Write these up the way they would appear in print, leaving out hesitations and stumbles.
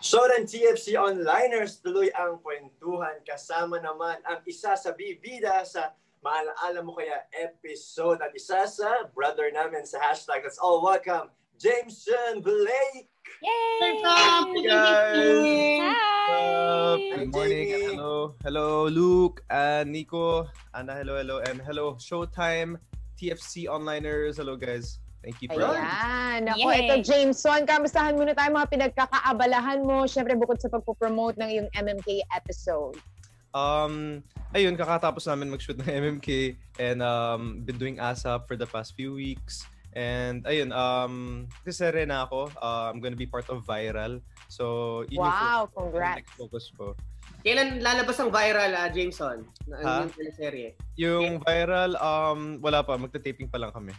Showtime TFC Onliners, tuloy ang kwentuhan kasama naman ang isa sa bibida sa Maalaala Mo Kaya episode at isa sa brother namin sa hashtag. Let's all welcome Jameson Blake! Yay! Hey guys! Hi! Good morning. Hello Luke and Nico. Anna, hello. And hello Showtime TFC Onliners. Hello guys. Thank you for Ayan. Ako, ito Jameson. Kamustahan muna tayo mga pinagkakaabalahan mo. Siyempre, bukod sa pagpo-promote ng iyong MMK episode. Ayun, kakatapos namin mag-shoot ng MMK and been doing ASAP for the past few weeks. And ayun, kasi rin ako, I'm gonna be part of Viral. So, yun wow, yung congrats. focus ko. Kailan lalabas ang Viral, Jameson? Ha? Yung teleserye? Yung Viral, wala pa. Magta-taping pa lang kami.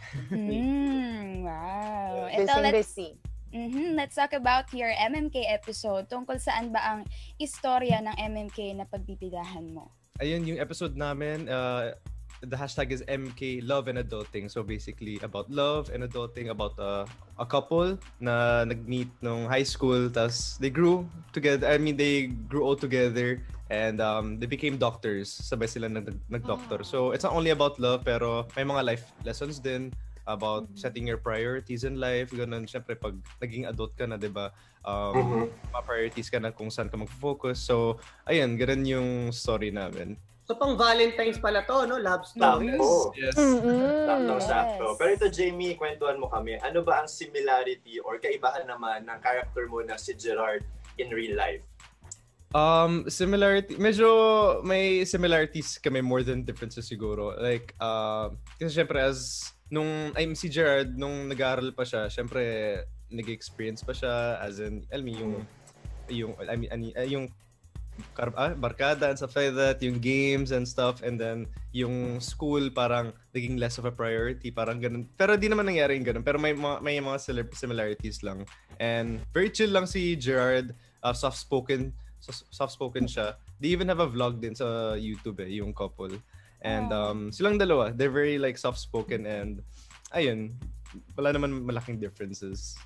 Wow. Busy. Let's talk about your MMK episode. Tungkol saan ba ang istorya ng MMK na pagbibidahan mo? Ayun, yung episode namin, the hashtag is MK Love and Adulting. So basically about love and adulting, about a couple na nag-meet nung high school, tas they grew together. They grew all together and they became doctors. Sabay sila nag-doctor. So it's not only about love, pero may mga life lessons din about setting your priorities in life. Ganun, syempre pag naging adult ka na, 'di ba? Ma-priorities ka na kung saan ka mag-focus. So ayun, ganun yung story namin. So pang Valentine's pala to, no? Love story. Yes. Sakto. Pero ito, Jamie, kwentuhan mo kami. Ano ba ang similarity or kaibahan naman ng character mo na si Gerard in real life? Similarity, medyo may similarities kami more than differences siguro. Like, kasi syempre nung si Gerard, nung nag-aaral pa siya, syempre nag-experience pa siya as in, yung barkada and stuff like that, yung games and stuff, and then yung school parang naging less of a priority, parang ganun. Pero di naman nangyari yung ganun, pero may mga similarities lang. And very chill lang si Gerard, soft-spoken siya. They even have a vlog din sa YouTube yung couple. And silang dalawa, they're very like soft-spoken and ayun, wala naman malaking differences.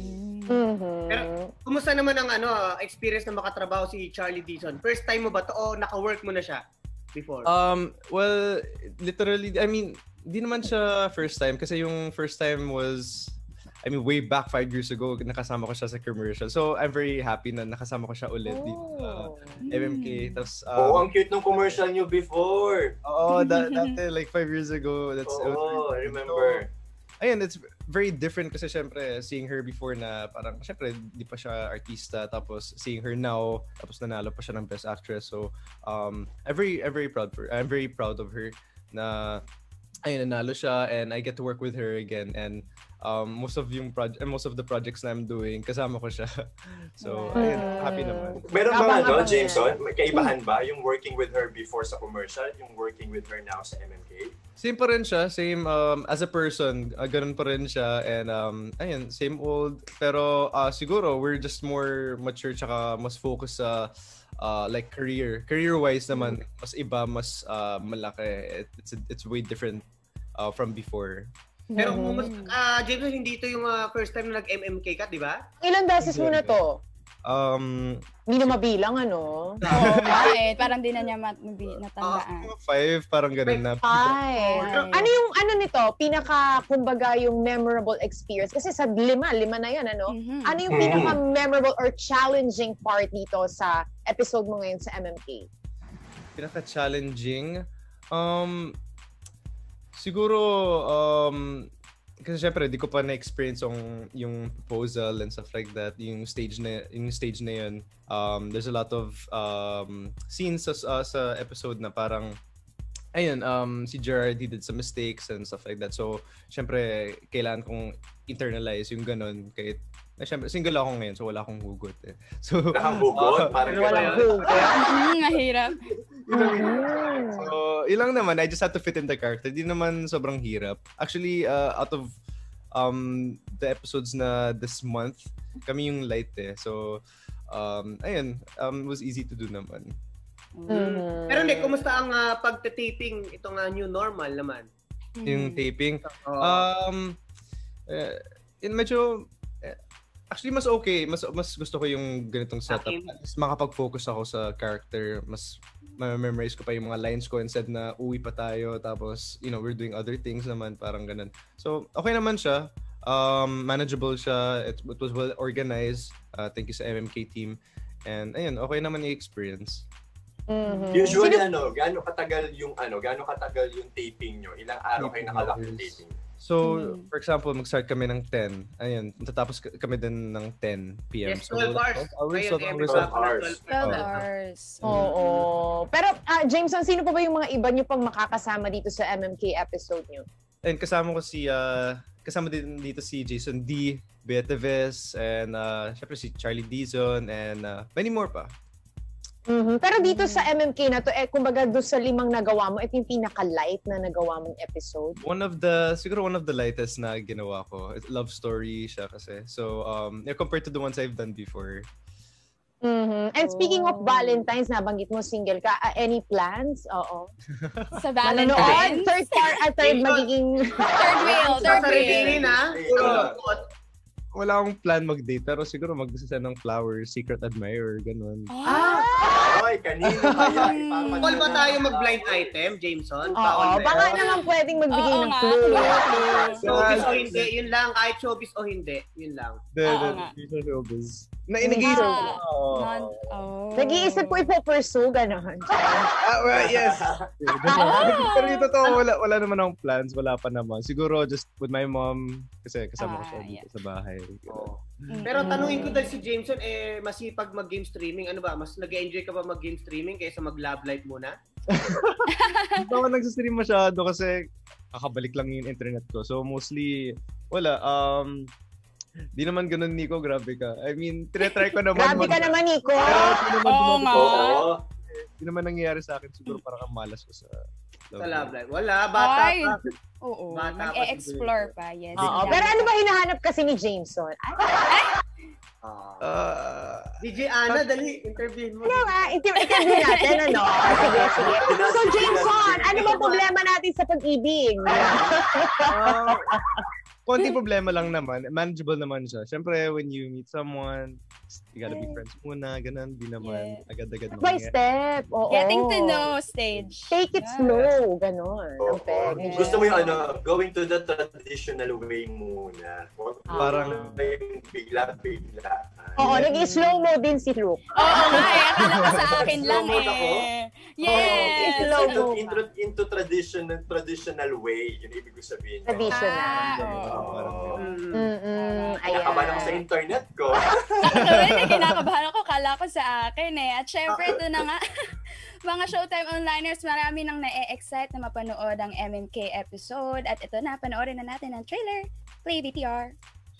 Pero kumusta naman ang experience na makatrabaho si Charlie Dizon? First time mo ba to o naka-work mo na siya before? Well, literally, di naman siya first time kasi yung first time was way back 5 years ago, nakasama ko siya sa commercial. So, I'm very happy na nakasama ko siya ulit dito sa MMK. Tapos, ang cute ng commercial niyo before. Oo, dati like 5 years ago. I remember. Ayun, it's very different kasi syempre seeing her before na parang syempre di pa siya artista, tapos seeing her now, tapos nanalo pa siya ng Best Actress. So I'm very proud of her na ayun, nanalo siya and I get to work with her again, and most of the projects na I'm doing kasama ko siya. So ayun, happy naman. Meron ba Jameson, may kaibahan ba yung working with her before sa commercial, yung working with her now sa MMK? Same pa rin siya, same as a person, ganun pa rin siya, and ayun, same old, pero siguro we're just more mature tsaka mas focus sa like career-wise naman, mas iba, mas malaki. It's way different from before. Pero James, hindi ito yung first time na nag-MMK ka, di ba? Ilang beses mo na to? Hindi na mabilang, Oo, parang di na niya natandaan. 5, parang ganun na. 5. Ano nito? Kumbaga yung memorable experience. Kasi sa lima na yan, ano? Ano yung pinaka-memorable or challenging part dito sa episode mo ngayon sa MMK? Pinaka-challenging? Siguro, kasi syempre di ko pa na-experience yung proposal and stuff like that, yung stage na yun. There's a lot of scenes sa episode na parang ayun, si Gerard, he did some mistakes and stuff like that. So syempre kailangan kong internalize yung ganun, kahit syempre single ako ngayon, so wala akong hugot eh. So walang hugot, parang walang hugot. Mahirap. So, ilang naman, I just had to fit in the character. Di naman sobrang hirap. Actually, out of the episodes na this month, kami yung light eh. So, ayun, it was easy to do naman. Pero hindi, kumusta ang pagta-taping itong new normal naman? Yung taping? Medyo Actually, mas okay. Mas gusto ko yung ganitong setup. Mas makapag-focus ako sa character. Mas ma-memorize ko pa yung mga lines ko instead na uwi pa tayo. Tapos, we're doing other things naman. Parang ganun. So, okay naman siya. Manageable siya. It was well organized. Thank you sa MMK team. And ayun, okay naman yung experience. Mm-hmm. Usually, gaano katagal yung taping nyo? Ilang araw kayo nakalock yung taping? So, for example, mag-start kami ng 10. Ayun, tatapos kami din ng 10 p.m. Yes, 12 hours. 12 hours. 12 hours. Oo. Pero, Jameson, sino pa ba yung mga iba nyo pang makakasama dito sa MMK episode nyo? And kasama din dito si Jason D, Beatriz, and syempre si Charlie Dizon, and many more pa. Mm-hmm. Pero dito sa MMK na to, kumbaga doon sa 5 nagawa mo, ito yung pinaka-light na nagawa mong episode? Siguro one of the lightest na ginawa ko. Love story siya kasi. So, compared to the ones I've done before. Mm-hmm. And speaking of Valentine's, nabanggit mo single ka. Any plans? Oo. Sa Valentine's? Third magiging... Third wheel. Wala akong plan mag-date, pero siguro mag-send ng flowers, secret admirer, ganun. Ay, kanina kaya ipapagod. Call ba tayo mag-blind item, Jameson? Oo, baka naman pwedeng magbigay ng clue. Showbiz o hindi, yun lang. Kahit showbiz o hindi, yun lang. Showbiz. Nag-iisip Nag-iisip ko ipo-pursue, gano'n. Yes. Pero dito wala naman akong plans, wala pa naman. Siguro just with my mom, kasi kasama ko siya dito sa bahay. Pero tanungin ko dahil si Jameson, masipag mag-game streaming. Ano ba? Mas nag-enjoy ka ba mag-game streaming kaysa mag-love life muna? Hindi ako nagsistream masyado kasi kakabalik lang yung internet ko. So mostly, wala. Di naman ganun, Nico. Grabe ka. I mean, tinatry ko naman. Grabe ka naman, Nico. Hindi naman nangyayari sa akin. Siguro parang ang malas ko sa love life. Wala, bata pa. Oo, mag-e-explore pa. Yes. Pero ano ba hinahanap kasi ni Jameson? DJ Ana, dali, interview mo. Interview natin, ano? Sige. So, Jameson, ano ba problema natin sa pag-ibig? Konting problema lang naman. Manageable naman siya. Siyempre, when you meet someone, you gotta be friends muna, ganun. Di naman agad-agad. Step by step. Oo. Getting to know stage. Take it slow, ganun. Gusto mo yung going to the traditional way muna. Parang bigla-bigla. Oo, nag-slow mo din si Luke. Oo nga akala ko sa akin lang Yes! Slow mo. Into traditional way, yun ibig ko sabihin. Traditional. Kinakabahan ako sa internet ko. Kinakabahan ako, kala ko sa akin At syempre, ito na nga, mga Showtime Onliners, marami nang na-excite na mapanood ang MMK episode. At ito na, panoorin na natin ang trailer. Play VTR.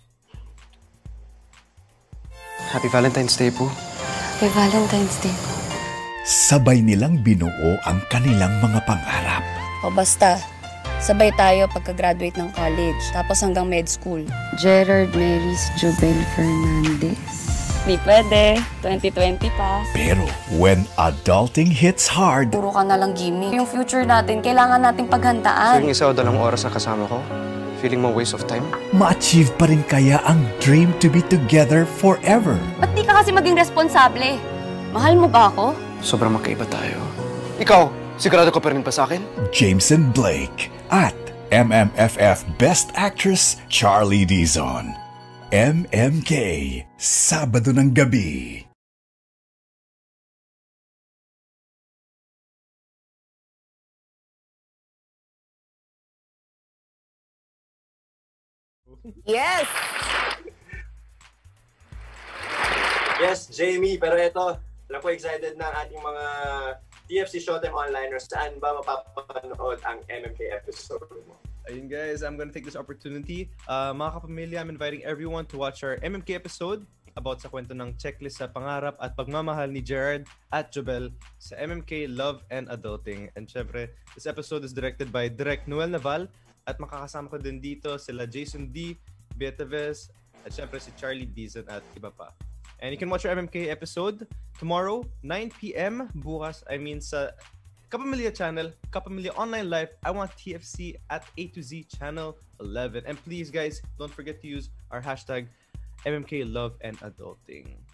Happy Valentine's Day po. Happy Valentine's Day po. Sabay nilang binuo ang kanilang mga pangarap. O basta, sabay tayo pagka-graduate ng college, tapos hanggang med school. Gerard Maris Jobel Fernandez. Di pwede, 2020 pa. Pero when adulting hits hard, Puro ka na lang gimmick. Yung future natin, kailangan nating paghandaan. So yung isa o dalawang oras na kasama ko, feeling mo waste of time? ma-achieve pa rin kaya ang dream to be together forever? Ba't di ka kasi maging responsable? Mahal mo ba ako? Sobrang magkaiba tayo. Ikaw, sigurado ka pa rin pa sa akin? Jameson Blake at MMFF Best Actress Charlie Dizon. MMK, Sabado ng Gabi. Yes! Yes, Jamie, pero ito, alam ko excited na ang ating mga TFC Showtime Onliners. Saan ba mapapanood ang MMK episode mo? Ayun guys, I'm gonna take this opportunity. Mga kapamilya, I'm inviting everyone to watch our MMK episode about sa kwento ng checklist sa pangarap at pagmamahal ni Gerard at Jobel sa MMK Love and Adulting. And syempre, this episode is directed by Direk Noel Naval at makakasama ko din dito sila Jason D, Beatriz, at syempre si Charlie Dizon at iba pa. And you can watch our MMK episode tomorrow, 9 p.m. Bukas, sa Kapamilya channel, Kapamilya Online Live. I want TFC at A to Z channel 11. And please guys, don't forget to use our hashtag MMK Love and Adulting.